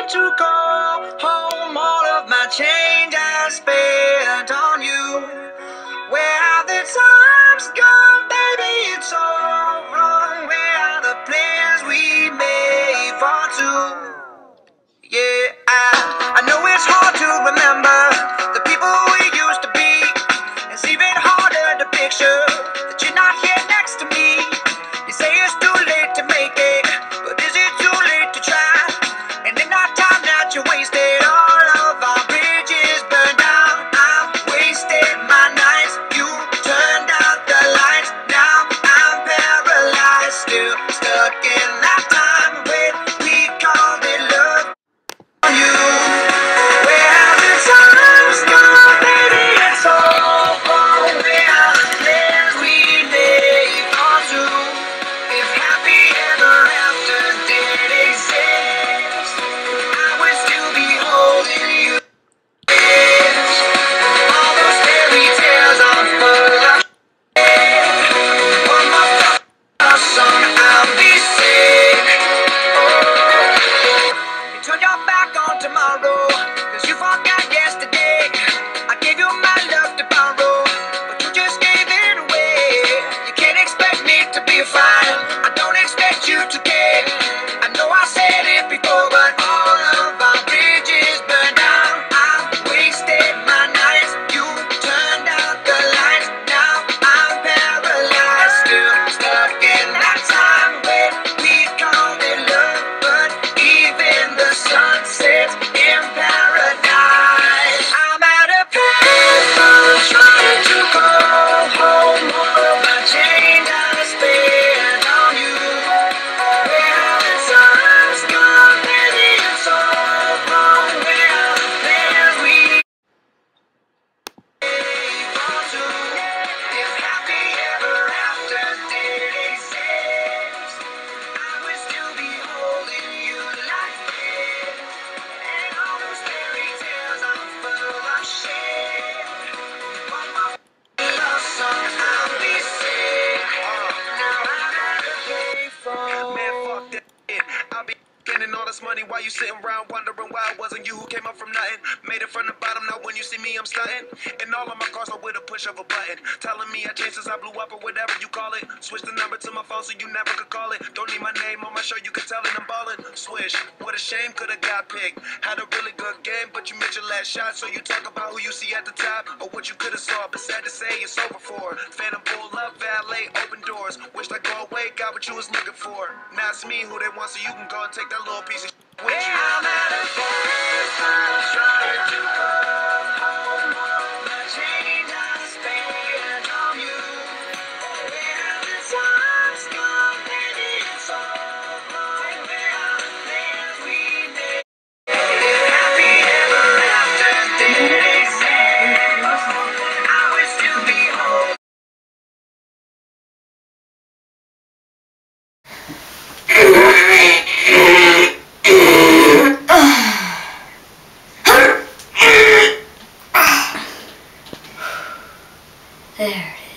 to call home all of my change I spent on you. Where have the times gone, baby? It's all wrong. Where are the plans we made for two? Yeah, I know it's hard to remember the people we used to be. It's even harder to picture that you're not here next to me. You say it's too late to make it, but is it too late to try? And in our time that you wasted, all of our bridges burned down. I've wasted my nights, you turned out the lights. Now I'm paralyzed, still stuck in that time when we called it love. You, where have the times gone, baby? It's all wrong. Where are the plans we made for two? If happy ever after did exist, I would still be holding you. All those fairy tales are full of shit. One more song, I'll be sick. You turn your back on tomorrow, cause you forgot yesterday. I gave you my love to borrow, but you just gave it away. You can't expect me to be fine, I don't expect you to care. I know I said it before, but all of our bridges burned down. I've wasted my nights, you turned out the lights. Now I'm paralyzed, still stuck in that time when we called it love. But even the sun sets in paradise. I'm at a payphone trying to call home all of my change I spent on you. Where have the times gone, baby? It's all wrong. Where are the plans we made for two? If happy ever after did exist, I would still be holding you like this. And all those fairy tales are full of shit. One more love song, I'll be sick. Now I gotta pay for. Man, fuck that shit. I'll be spending all this money while you sitting around wondering why it wasn't you who came up from nothing. Made it from the bottom, now when you see me, I'm stunting. And all of my cars are with a push of a button. Telling me I changed since I blew up or whatever you call it. Switch the number to my phone so you never could call it. Don't need my name on my show, you can tell it I'm ballin'. Swish, what a shame, could've got picked. Had a really good game, but you missed your last shot. So you talk about who you see at the top or what you could've saw. But sad to say, it's over for. Phantom pull up, valet, open doors. Wished I go away, got what you was looking for. Now it's me who they want, so you can go and take that little piece of shit with you. I'm at a payphone trying to call home all of the change I spent on you. Where have the times gone, baby? It's all wrong. Where are the plans we made? If happy ever after did exist, I would still be home. There it is.